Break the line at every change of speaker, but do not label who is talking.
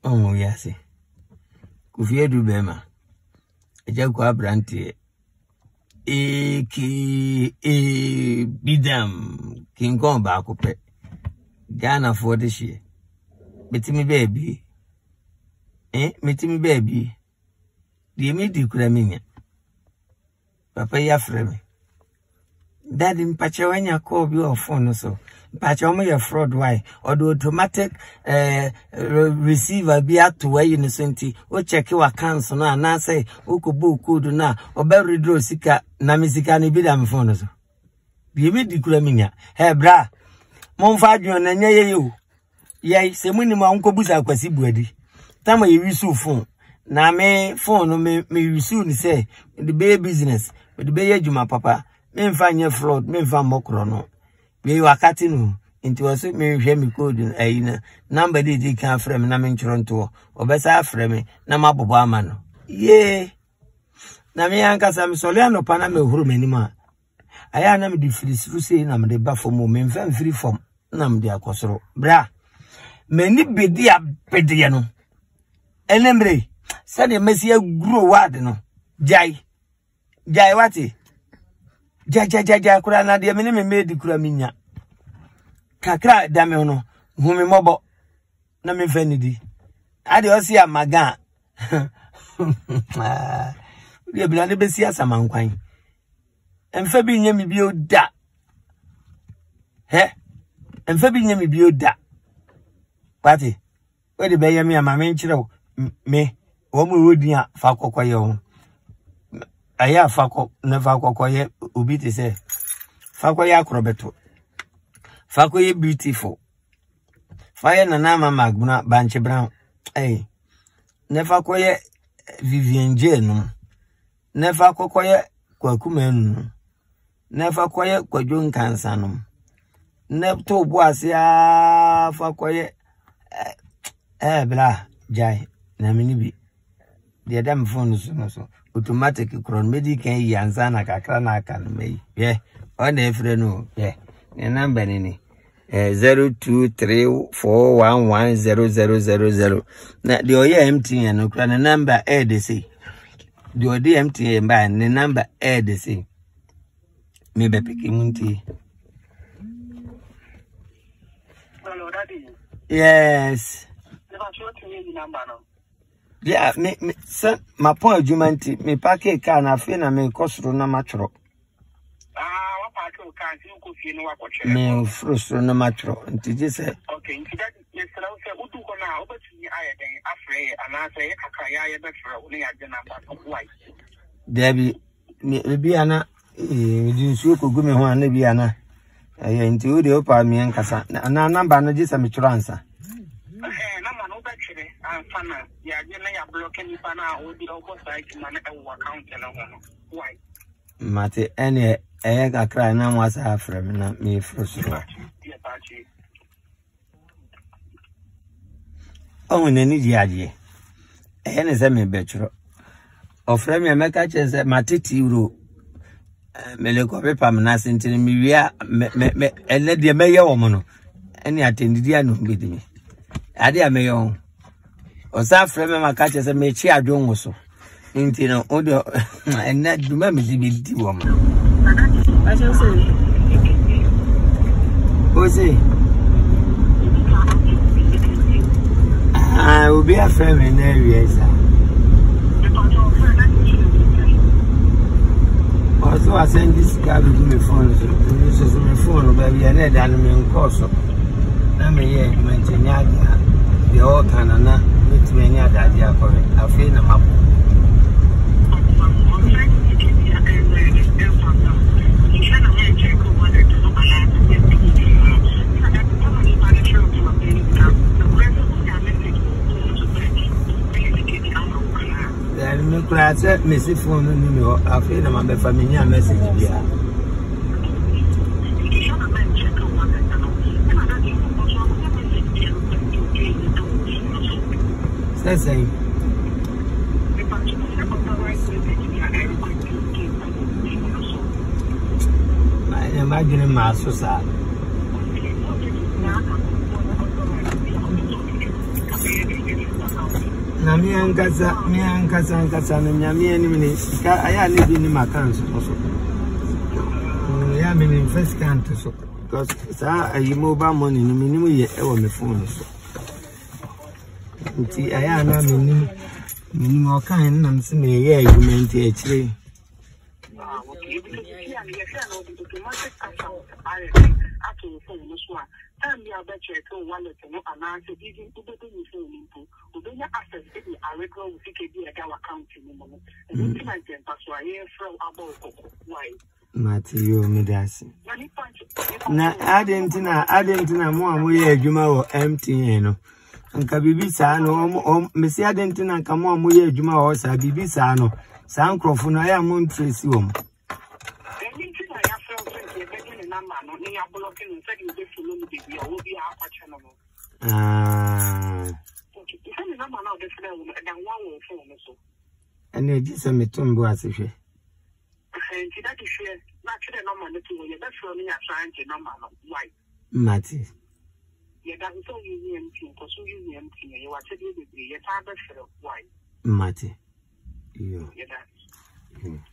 Oh, yes. Kufie du bema. Agyaku abrante. Bidam. King Kong ba kope. Ghana for this year. Metimi baby. Metimi baby. The immediate craminia. Papa ya frame. Daddy mpacha wanya call your phone so. Mpacha omo your fraud why or the automatic receiver be out to where you senti o check your accounts na na say o ko bu code na o be redraw sika na misika ni bi da me phone so. Bi me di kura minya. He bra. Mon fa adwon na nya ye o. Ye se muni ma onko busa kwasi buadi. Tama ye wisu phone. Na me phone me wisu ni say the be business, the be adwuma papa. Me mfa nye fraud, me mfa mokro no. Me wakati no nti wose me hwe me code ayina number di kan frame na me nchoro nto obesa frame na mabobo ama no ye na me ankasa me sole anopa na me huru manima aya na me di frisiru sei na me de ba fom me mfa free form na me de akosoro bra me ni bedi abede no enemre se de mesi agro word no jai wati ja kura na de me medi kura minya kakra dame no humi mobo na me fanidi ade osi amaga de bilane besi asamankwan emfa bi nyami bi oda emfa bi nyami bi oda pati we de be yami amame nchire me wo mu wodi a fa kokoye wo aya fa ko na fa kokoye obi te se fa koye akrobeto Fakoye beautiful. Fire na nama maguna banche brown. Never koye Vivian Jane. Never koye kwakumen. Never koye kwajun kansanum. Never to boas ya fakoye bla jai na minibi. The adam phones so automatic cron medic yanzana kakra na kan me. Yeah, on every no. Yeah. Number nini 0234110000 na the oye MTN no kra na number they say the oye MTN ba the number they say me be picking munti.
Hello daddy.
Yes.
Never show to me the number no.
Yeah, me sir my point jumanti me pack car na fe na me kosoro na matro. Me frustro na matro nti je se
okay nti that yes na say udu ko na obetumi ayeden afre ana say akaya ye be frɛ wo ne ya gena ba why
Debbie me bi ana di nsuo ko gumi ho ana bi ana nti wo de opa mi nkasa na number no je se me tworo ansa
na ma no betwere anfa na ya je na ya block ni pa na wo di o ko site man e wo account na ho no why
mate ene ega cry na mwasa afrem na me frustro o neni di aje ene se me betro ofrem ya meka chese matiti uro mele ko pepa na sentini mi wia me ene de meye wo mo no ene atendidi anu bidimi ade ameye wo o sa afrem maka chese me chi adwo so nti no o de ene duma me di wo mo
I just say.
Who's it? I will be a friend in areas. Also, I send this guy to my phone. This is my phone, baby. I need an in course. I'm here, maintain Agya. The old canana, with many other Agya for it. I feel a map. Class at Missy phone in New York. I feel my family message. Yeah. That's saying. I imagine my society. Na me ankasa no nyame ani me sika aya ne bi ni makanso so. Ya me ni first count so because sa ayi mobile money ni me ni ye e wo me phone so. Nti aya na me ni mo kan na me se me ye argument e chire.
Okay, because you are here no the automatic account to phone so time you bet you to wallet no announce even to be in phone into obenya access to the regular CKD account ni mo and you can then pass why from about why
Matthew Medasi na adentina mo amoye adwuma wo MTN no nka bibi saa no mesi adentina nka mo amoye adwuma wo saa bibi saa no saa nkrofo no aya mo ntresi wo mo and it is a metumbo as if you
that is not the number to you. That's for me. I'm trying to number why.
Matty.
Yeah, that's so you because you you are telling me your father why.
Matty. You.
Yeah, that's.